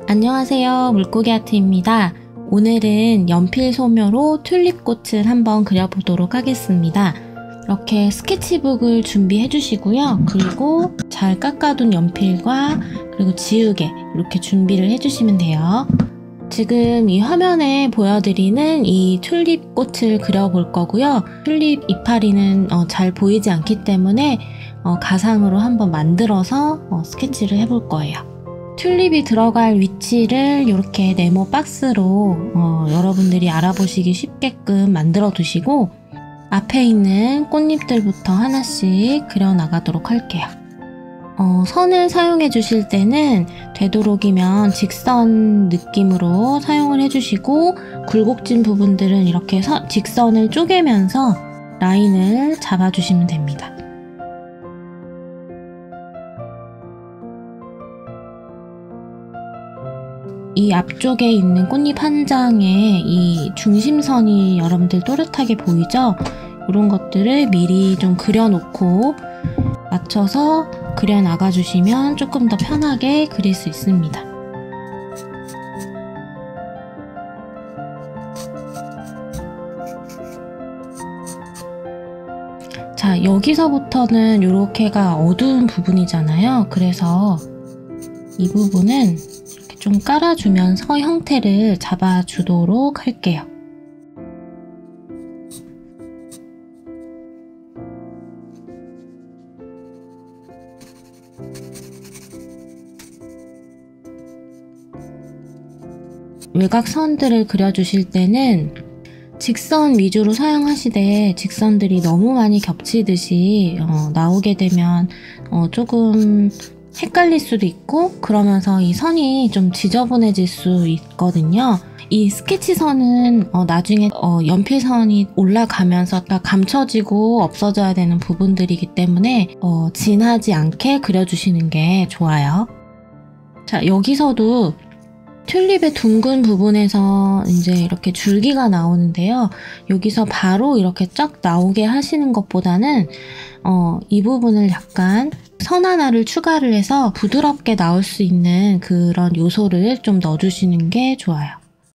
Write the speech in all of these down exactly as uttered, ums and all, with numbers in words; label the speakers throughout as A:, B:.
A: 안녕하세요, 물고기 아트입니다. 오늘은 연필 소묘로 튤립꽃을 한번 그려보도록 하겠습니다. 이렇게 스케치북을 준비해 주시고요. 그리고 잘 깎아둔 연필과 그리고 지우개 이렇게 준비를 해주시면 돼요. 지금 이 화면에 보여드리는 이 튤립꽃을 그려볼 거고요. 튤립 이파리는 어, 잘 보이지 않기 때문에 어, 가상으로 한번 만들어서 어, 스케치를 해볼 거예요. 튤립이 들어갈 위치를 이렇게 네모 박스로 어, 여러분들이 알아보시기 쉽게끔 만들어 두시고 앞에 있는 꽃잎들부터 하나씩 그려 나가도록 할게요. 어, 선을 사용해 주실 때는 되도록이면 직선 느낌으로 사용을 해 주시고 굴곡진 부분들은 이렇게 서, 직선을 쪼개면서 라인을 잡아 주시면 됩니다. 이 앞쪽에 있는 꽃잎 한 장에 이 중심선이 여러분들 또렷하게 보이죠? 이런 것들을 미리 좀 그려놓고 맞춰서 그려 나가주시면 조금 더 편하게 그릴 수 있습니다. 자, 여기서부터는 이렇게가 어두운 부분이잖아요. 그래서 이 부분은 좀 깔아주면서 형태를 잡아주도록 할게요. 외곽선들을 그려주실 때는 직선 위주로 사용하시되 직선들이 너무 많이 겹치듯이 어, 나오게 되면 어, 조금 헷갈릴 수도 있고 그러면서 이 선이 좀 지저분해질 수 있거든요. 이 스케치선은 어, 나중에 어, 연필선이 올라가면서 다 감춰지고 없어져야 되는 부분들이기 때문에 어, 진하지 않게 그려주시는 게 좋아요. 자, 여기서도 튤립의 둥근 부분에서 이제 이렇게 줄기가 나오는데요. 여기서 바로 이렇게 쫙 나오게 하시는 것보다는 어, 이 부분을 약간 선 하나를 추가를 해서 부드럽게 나올 수 있는 그런 요소를 좀 넣어주시는 게 좋아요.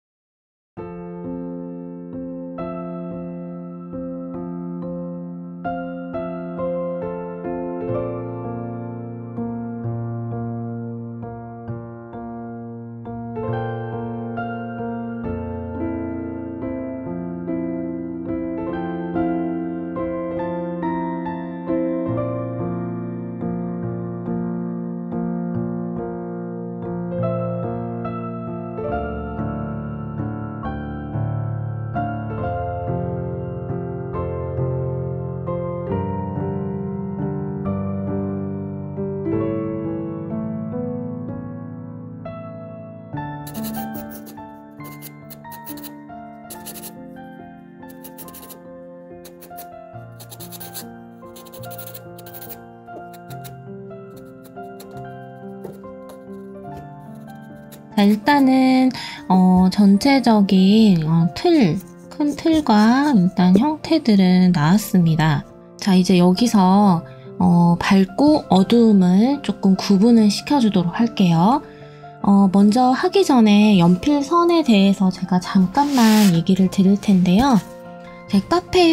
A: 자, 일단은 어, 전체적인 어, 틀, 큰 틀과 일단 형태들은 나왔습니다. 자, 이제 여기서 어, 밝고 어두움을 조금 구분을 시켜주도록 할게요. 어, 먼저 하기 전에 연필선에 대해서 제가 잠깐만 얘기를 드릴 텐데요. 제 카페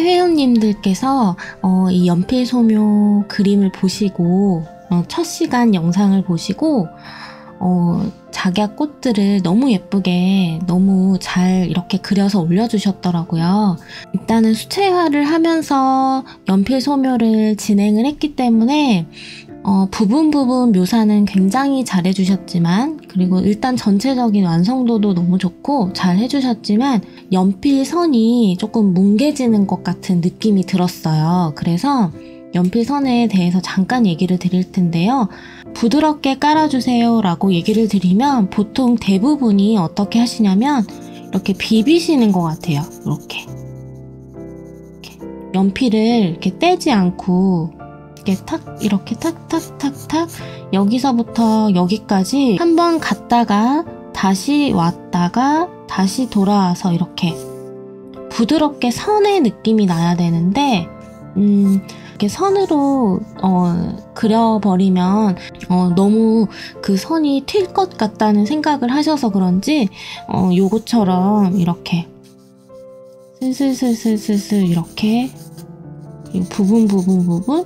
A: 회원님들께서 어, 이 연필 소묘 그림을 보시고 어, 첫 시간 영상을 보시고 어, 작약 꽃들을 너무 예쁘게 너무 잘 이렇게 그려서 올려주셨더라고요. 일단은 수채화를 하면서 연필 소묘를 진행을 했기 때문에 어, 부분 부분 묘사는 굉장히 잘 해주셨지만 그리고 일단 전체적인 완성도도 너무 좋고 잘 해주셨지만 연필 선이 조금 뭉개지는 것 같은 느낌이 들었어요. 그래서 연필 선에 대해서 잠깐 얘기를 드릴 텐데요. 부드럽게 깔아주세요 라고 얘기를 드리면 보통 대부분이 어떻게 하시냐면 이렇게 비비시는 것 같아요. 이렇게, 이렇게. 연필을 이렇게 떼지 않고 이렇게 탁 이렇게 탁탁탁탁 여기서부터 여기까지 한번 갔다가 다시 왔다가 다시 돌아와서 이렇게 부드럽게 선의 느낌이 나야 되는데 음, 이렇게 선으로 어, 그려버리면 어, 너무 그 선이 튈 것 같다는 생각을 하셔서 그런지 어, 요거처럼 이렇게 슬슬슬슬슬슬 이렇게 부분 부분 부분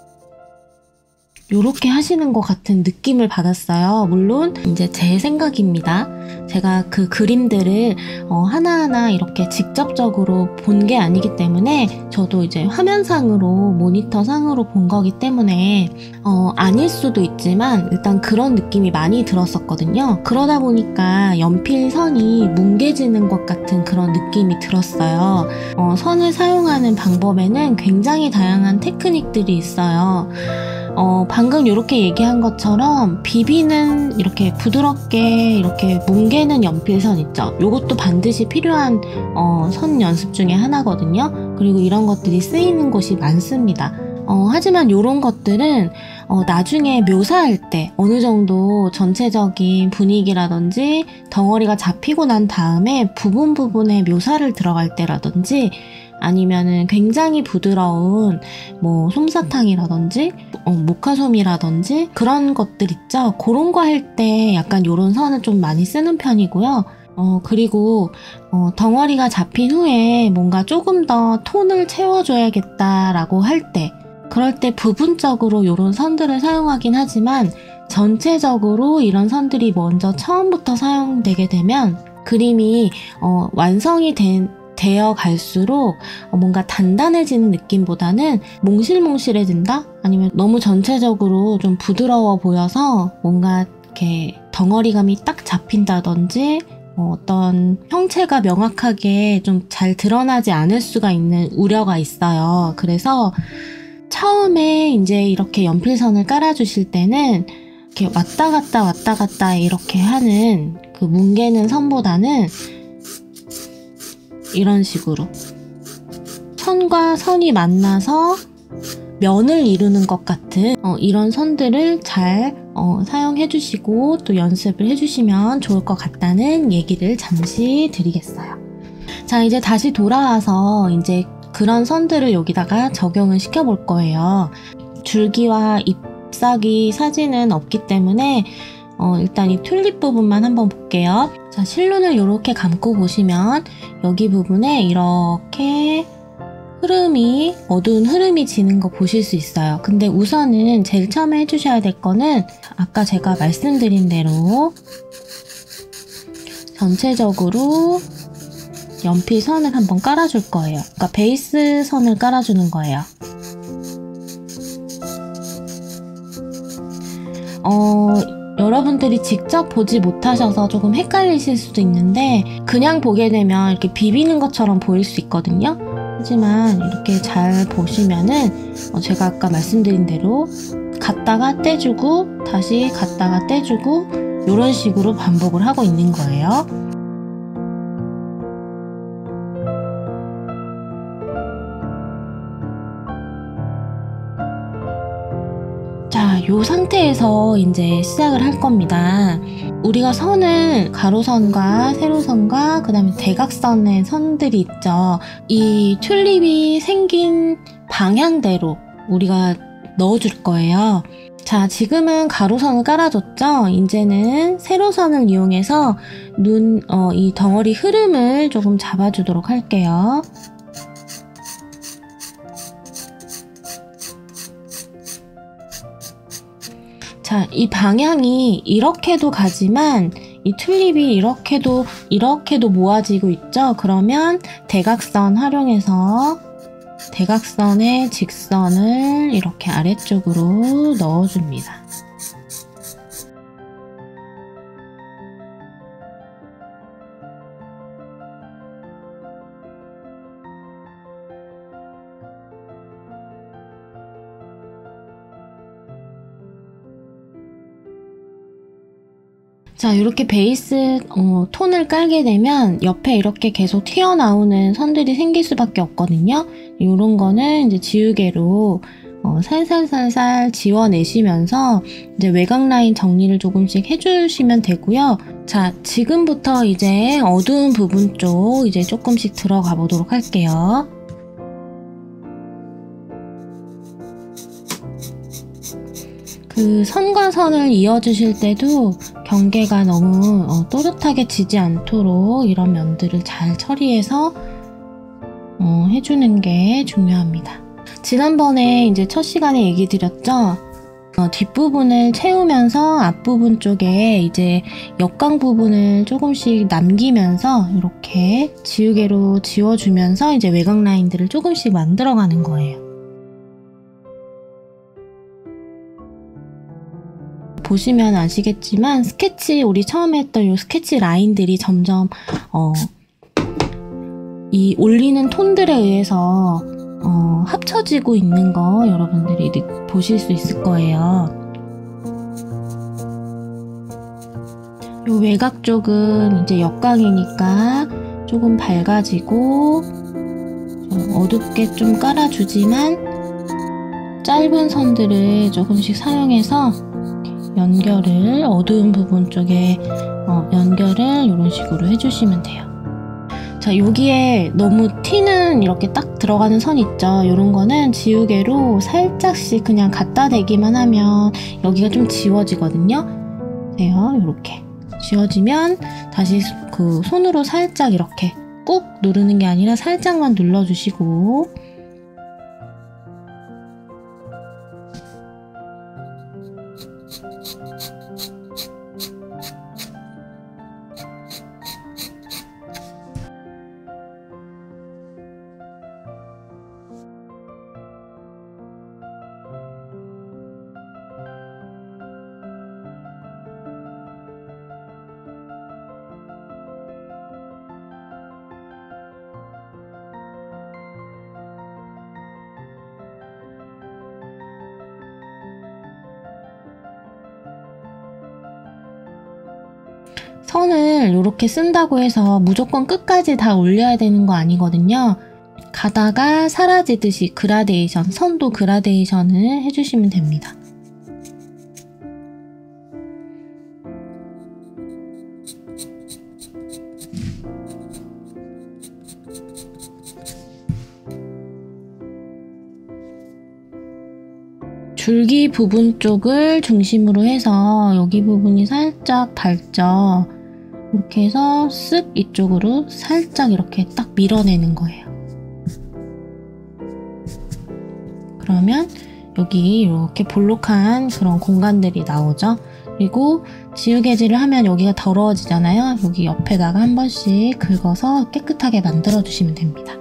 A: 요렇게 하시는 것 같은 느낌을 받았어요. 물론 이제 제 생각입니다. 제가 그 그림들을 어 하나하나 이렇게 직접적으로 본 게 아니기 때문에 저도 이제 화면상으로 모니터상으로 본 거기 때문에 어 아닐 수도 있지만 일단 그런 느낌이 많이 들었었거든요. 그러다 보니까 연필선이 뭉개지는 것 같은 그런 느낌이 들었어요. 어 선을 사용하는 방법에는 굉장히 다양한 테크닉들이 있어요. 어, 방금 이렇게 얘기한 것처럼 비비는 이렇게 부드럽게 이렇게 뭉개는 연필선 있죠. 요것도 반드시 필요한 어, 선 연습 중에 하나거든요. 그리고 이런 것들이 쓰이는 곳이 많습니다. 어, 하지만 이런 것들은 어, 나중에 묘사할 때 어느 정도 전체적인 분위기라든지 덩어리가 잡히고 난 다음에 부분 부분의 묘사를 들어갈 때라든지 아니면은 굉장히 부드러운 뭐 솜사탕이라든지 어, 모카솜이라든지 그런 것들 있죠. 그런 거 할 때 약간 요런 선을 좀 많이 쓰는 편이고요. 어 그리고 어, 덩어리가 잡힌 후에 뭔가 조금 더 톤을 채워줘야겠다라고 할 때 그럴 때 부분적으로 요런 선들을 사용하긴 하지만 전체적으로 이런 선들이 먼저 처음부터 사용되게 되면 그림이 어, 완성이 된 되어 갈수록 뭔가 단단해지는 느낌보다는 몽실몽실해진다? 아니면 너무 전체적으로 좀 부드러워 보여서 뭔가 이렇게 덩어리감이 딱 잡힌다든지 어떤 형체가 명확하게 좀 잘 드러나지 않을 수가 있는 우려가 있어요. 그래서 처음에 이제 이렇게 연필선을 깔아주실 때는 이렇게 왔다 갔다 왔다 갔다 이렇게 하는 그 뭉개는 선보다는 이런 식으로 선과 선이 만나서 면을 이루는 것 같은 어, 이런 선들을 잘 어, 사용해 주시고 또 연습을 해 주시면 좋을 것 같다는 얘기를 잠시 드리겠어요. 자, 이제 다시 돌아와서 이제 그런 선들을 여기다가 적용을 시켜 볼 거예요. 줄기와 잎사귀 사진은 없기 때문에 어, 일단 이 튤립 부분만 한번 볼게요. 자, 실눈을 이렇게 감고 보시면 여기 부분에 이렇게 흐름이, 어두운 흐름이 지는 거 보실 수 있어요. 근데 우선은 제일 처음에 해주셔야 될 거는 아까 제가 말씀드린 대로 전체적으로 연필 선을 한번 깔아줄 거예요. 그러니까 베이스 선을 깔아주는 거예요. 어... 여러분들이 직접 보지 못하셔서 조금 헷갈리실 수도 있는데 그냥 보게 되면 이렇게 비비는 것처럼 보일 수 있거든요. 하지만 이렇게 잘 보시면은 제가 아까 말씀드린 대로 갔다가 떼주고 다시 갔다가 떼주고 이런 식으로 반복을 하고 있는 거예요. 자, 이 상태에서 이제 시작을 할 겁니다. 우리가 선을 가로선과 세로선과 그 다음에 대각선의 선들이 있죠. 이 튤립이 생긴 방향대로 우리가 넣어줄 거예요. 자, 지금은 가로선을 깔아줬죠. 이제는 세로선을 이용해서 눈, 어, 이 덩어리 흐름을 조금 잡아주도록 할게요. 자, 이 방향이 이렇게도 가지만 이 튤립이 이렇게도 이렇게도 모아지고 있죠. 그러면 대각선 활용해서 대각선의 직선을 이렇게 아래쪽으로 넣어줍니다. 자, 이렇게 베이스 어, 톤을 깔게 되면 옆에 이렇게 계속 튀어나오는 선들이 생길 수밖에 없거든요. 이런 거는 이제 지우개로 어, 살살살살 지워내시면서 이제 외곽 라인 정리를 조금씩 해주시면 되고요. 자, 지금부터 이제 어두운 부분 쪽 이제 조금씩 들어가 보도록 할게요. 그 선과 선을 이어주실 때도 경계가 너무 어, 또렷하게 지지 않도록 이런 면들을 잘 처리해서 어, 해주는 게 중요합니다. 지난번에 이제 첫 시간에 얘기 드렸죠? 어, 뒷부분을 채우면서 앞부분 쪽에 이제 역광 부분을 조금씩 남기면서 이렇게 지우개로 지워주면서 이제 외곽 라인들을 조금씩 만들어가는 거예요. 보시면 아시겠지만 스케치, 우리 처음에 했던 이 스케치 라인들이 점점 어, 이 올리는 톤들에 의해서 어, 합쳐지고 있는 거 여러분들이 보실 수 있을 거예요. 이 외곽 쪽은 이제 역광이니까 조금 밝아지고 좀 어둡게 좀 깔아주지만 짧은 선들을 조금씩 사용해서 연결을 어두운 부분 쪽에 어, 연결을 이런 식으로 해주시면 돼요. 자, 여기에 너무 튀는 이렇게 딱 들어가는 선 있죠? 이런 거는 지우개로 살짝씩 그냥 갖다 대기만 하면 여기가 좀 지워지거든요. 보세요, 이렇게 지워지면 다시 그 손으로 살짝 이렇게 꾹 누르는 게 아니라 살짝만 눌러주시고, 선을 이렇게 쓴다고 해서 무조건 끝까지 다 올려야 되는 거 아니거든요. 가다가 사라지듯이 그라데이션, 선도 그라데이션을 해주시면 됩니다. 줄기 부분 쪽을 중심으로 해서 여기 부분이 살짝 밝죠. 이렇게 해서 쓱 이쪽으로 살짝 이렇게 딱 밀어내는 거예요. 그러면 여기 이렇게 볼록한 그런 공간들이 나오죠. 그리고 지우개질을 하면 여기가 더러워지잖아요. 여기 옆에다가 한 번씩 긁어서 깨끗하게 만들어 주시면 됩니다.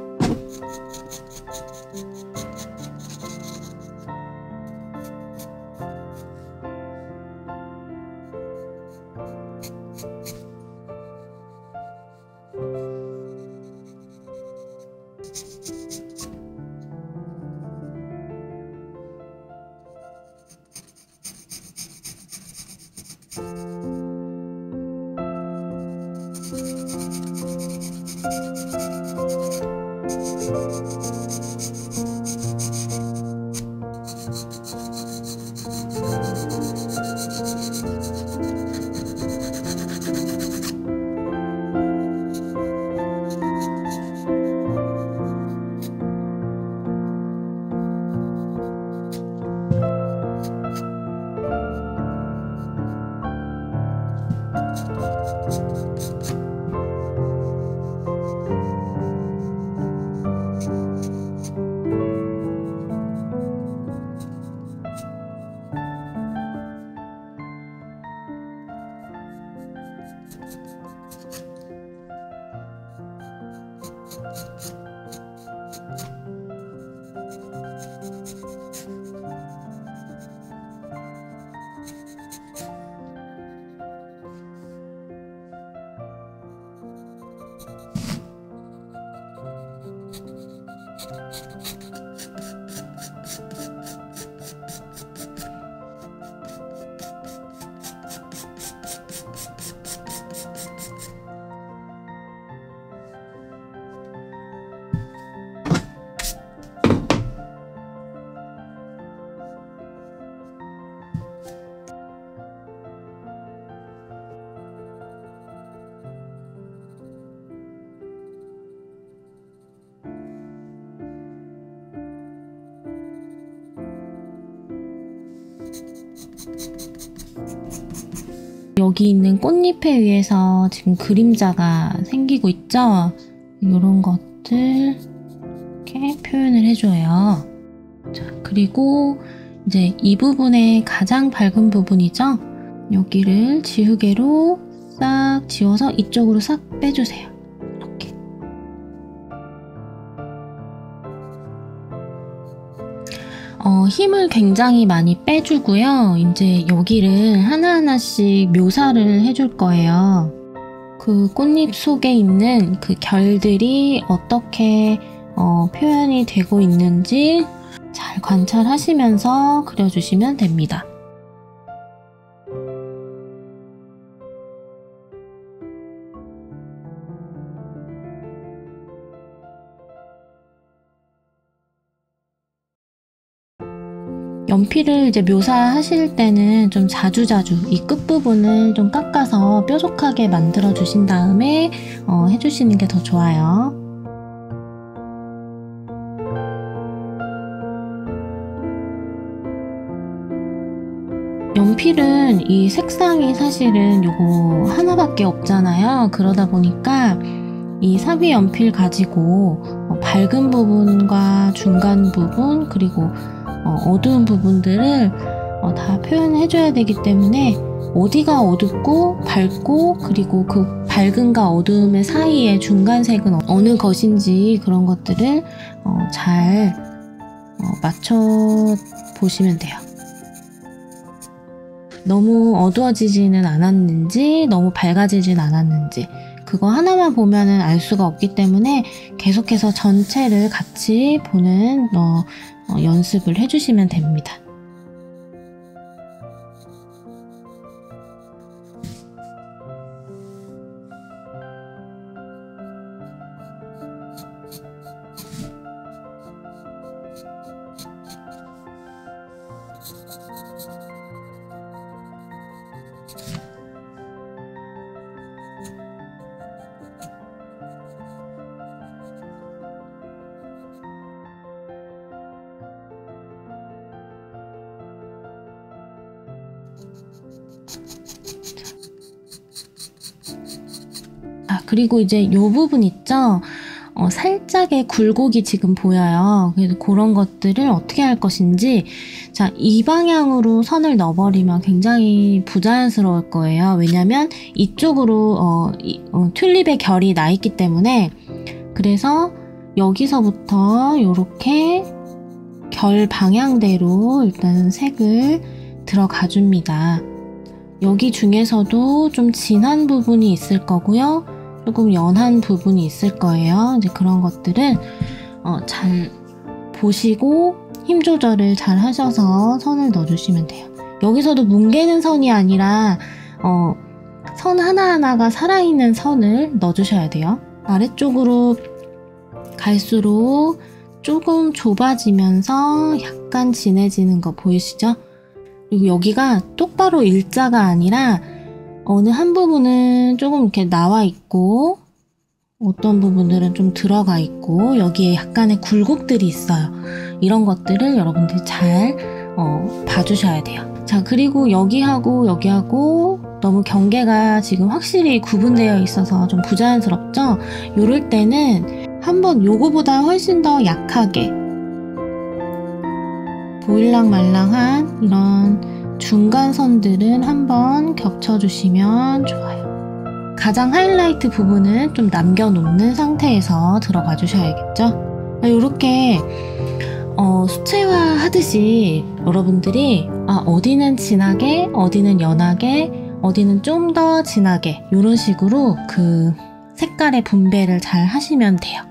A: 여기 있는 꽃잎에 의해서 지금 그림자가 생기고 있죠? 이런 것들 이렇게 표현을 해줘요. 자, 그리고 이제 이 부분의 가장 밝은 부분이죠? 여기를 지우개로 싹 지워서 이쪽으로 싹 빼주세요. 이렇게. 어, 힘을 굉장히 많이 빼주고요. 이제 여기를 하나하나씩 묘사를 해줄 거예요. 그 꽃잎 속에 있는 그 결들이 어떻게 어, 표현이 되고 있는지 잘 관찰하시면서 그려주시면 됩니다. 연필을 이제 묘사하실 때는 좀 자주자주 이 끝부분을 좀 깎아서 뾰족하게 만들어 주신 다음에 어, 해주시는 게 더 좋아요. 연필은 이 색상이 사실은 요거 하나밖에 없잖아요. 그러다 보니까 이 사비 연필 가지고 어, 밝은 부분과 중간 부분 그리고 어, 어두운 부분들을 어, 다 표현해줘야 되기 때문에 어디가 어둡고 밝고 그리고 그 밝음과 어두움의 사이에 중간색은 어느 것인지 그런 것들을 어, 잘 어, 맞춰 보시면 돼요. 너무 어두워지지는 않았는지 너무 밝아지진 않았는지 그거 하나만 보면은 알 수가 없기 때문에 계속해서 전체를 같이 보는 어, 어, 연습을 해주시면 됩니다. 아, 그리고 이제 이 부분 있죠? 어, 살짝의 굴곡이 지금 보여요. 그래서 그런 것들을 어떻게 할 것인지, 자, 이 방향으로 선을 넣어버리면 굉장히 부자연스러울 거예요. 왜냐면 이쪽으로 어, 이, 어, 튤립의 결이 나 있기 때문에. 그래서 여기서부터 이렇게 결 방향대로 일단 색을 들어가 줍니다. 여기 중에서도 좀 진한 부분이 있을 거고요. 조금 연한 부분이 있을 거예요. 이제 그런 것들은 어, 잘 보시고 힘 조절을 잘 하셔서 선을 넣어주시면 돼요. 여기서도 뭉개는 선이 아니라 어, 선 하나하나가 살아있는 선을 넣어주셔야 돼요. 아래쪽으로 갈수록 조금 좁아지면서 약간 진해지는 거 보이시죠? 그리고 여기가 똑바로 일자가 아니라 어느 한 부분은 조금 이렇게 나와 있고 어떤 부분들은 좀 들어가 있고 여기에 약간의 굴곡들이 있어요. 이런 것들을 여러분들이 잘 어, 봐주셔야 돼요. 자, 그리고 여기하고 여기하고 너무 경계가 지금 확실히 구분되어 있어서 좀 부자연스럽죠? 요럴 때는 한번 요거보다 훨씬 더 약하게 보일랑말랑한 이런 중간선들은 한번 겹쳐주시면 좋아요. 가장 하이라이트 부분은 좀 남겨놓는 상태에서 들어가 주셔야겠죠. 이렇게 어, 수채화 하듯이 여러분들이 아, 어디는 진하게 어디는 연하게 어디는 좀 더 진하게 이런 식으로 그 색깔의 분배를 잘 하시면 돼요.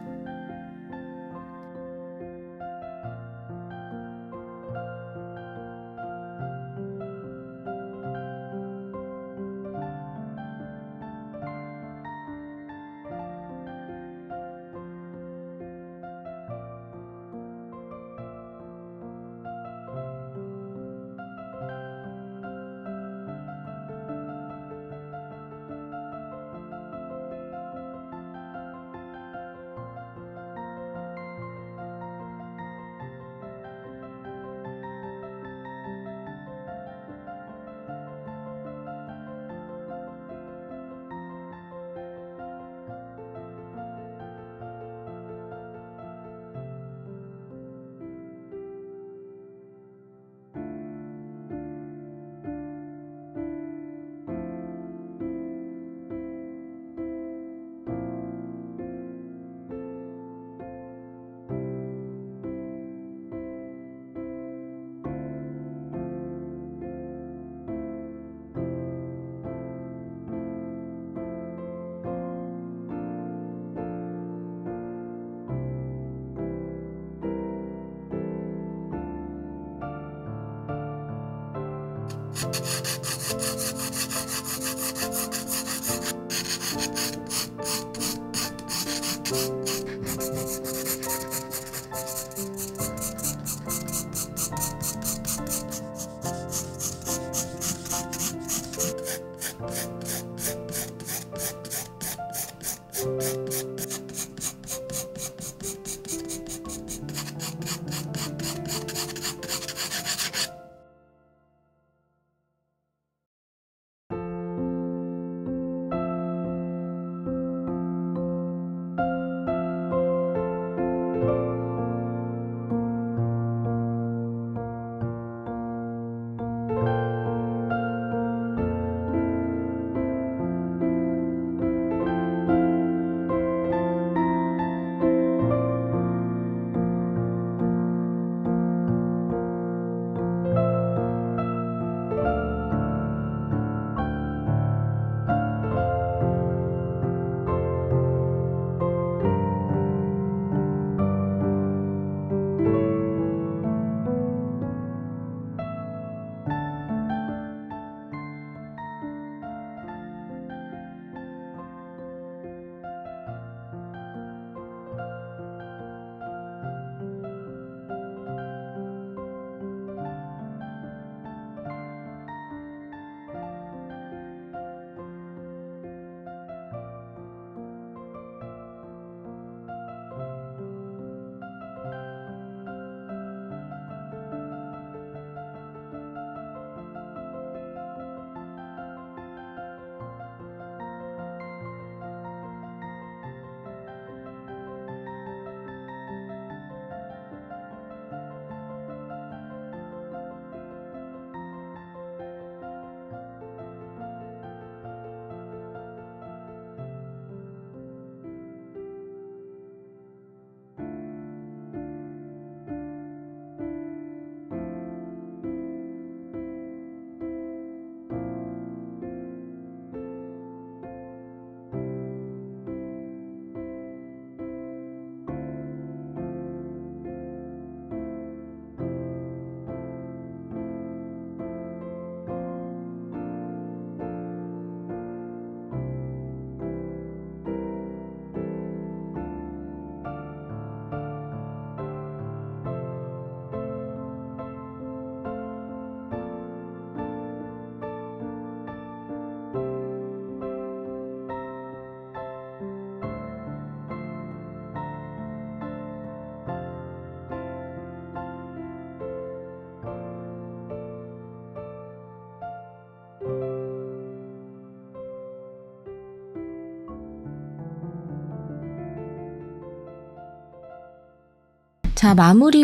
A: 자, 마무리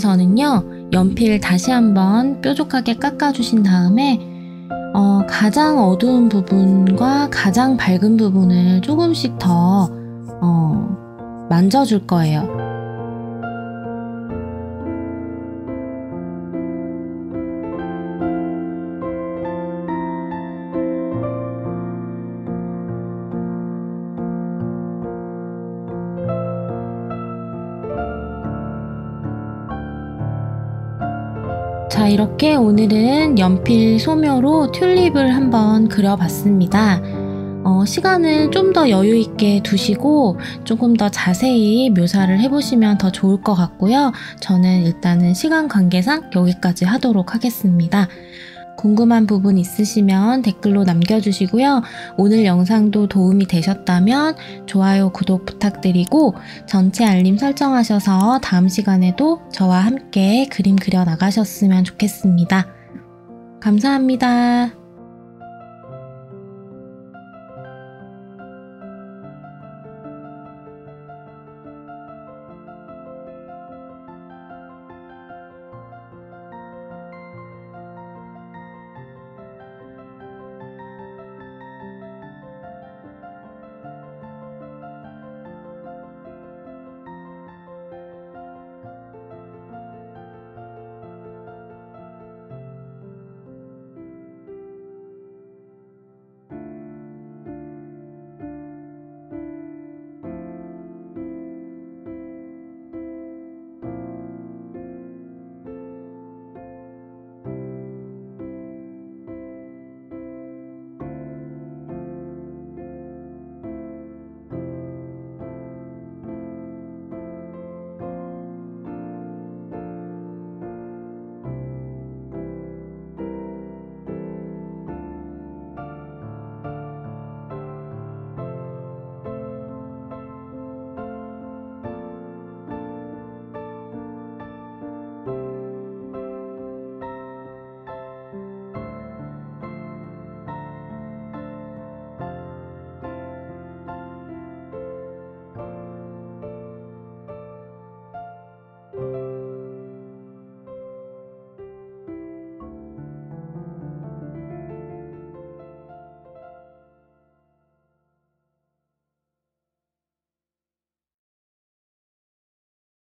A: 부분에서는요, 연필 다시 한번 뾰족하게 깎아주신 다음에 어, 가장 어두운 부분과 가장 밝은 부분을 조금씩 더 어, 만져줄 거예요. 자, 이렇게 오늘은 연필 소묘로 튤립을 한번 그려봤습니다. 어, 시간을 좀 더 여유있게 두시고 조금 더 자세히 묘사를 해보시면 더 좋을 것 같고요. 저는 일단은 시간 관계상 여기까지 하도록 하겠습니다. 궁금한 부분 있으시면 댓글로 남겨주시고요. 오늘 영상도 도움이 되셨다면 좋아요, 구독 부탁드리고 전체 알림 설정하셔서 다음 시간에도 저와 함께 그림 그려 나가셨으면 좋겠습니다. 감사합니다.